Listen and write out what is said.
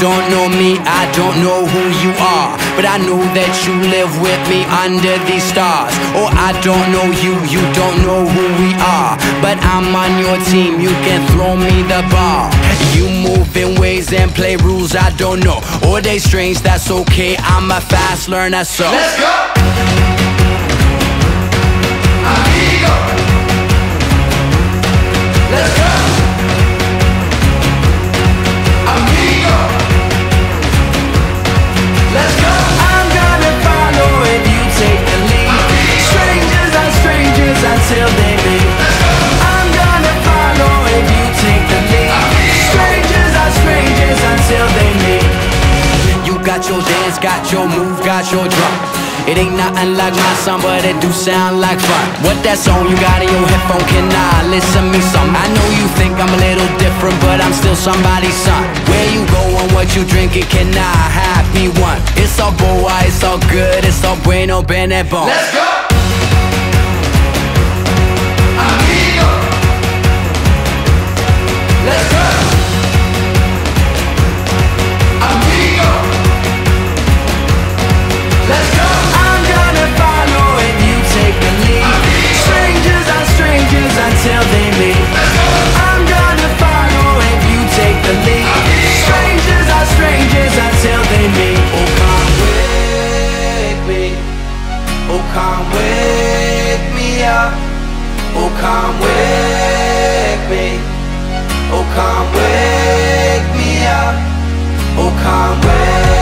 don't know me, I don't know who you are, but I know that you live with me under these stars. Or I don't know you, you don't know who we are, but I'm on your team, you can throw me the ball. You move in ways and play rules I don't know, or they strange, that's okay, I'm a fast learner, so let's go! Amigo! Let's go! Amigo! Let's go! I'm gonna follow if you take the lead. Amigo! Strangers are strangers until they meet. Let's go! I'm gonna follow if you take the lead. Amigo! Strangers are strangers until they meet. You got your dance, got your move, got your drum. It ain't nothing like my song, but it do sound like fun. What that song you got in your headphone, can I listen me some? I know you think I'm a little different, but I'm still somebody's son. Where you going, what you drinking, can I have me one? It's all boy, it's all good, it's all bueno, bene, bon. Let's go! Amigo! Let's go! Amigo! Let's go! I'm gonna follow if you take the lead. Amigo! Strangers are strangers until they meet. Let's go! I'm gonna follow if you take the lead. Amigo! Strangers are strangers until they meet. Oh, come wake me. Oh, come wake me up. Oh, come wake me. Oh, come wake me up. Oh, come wake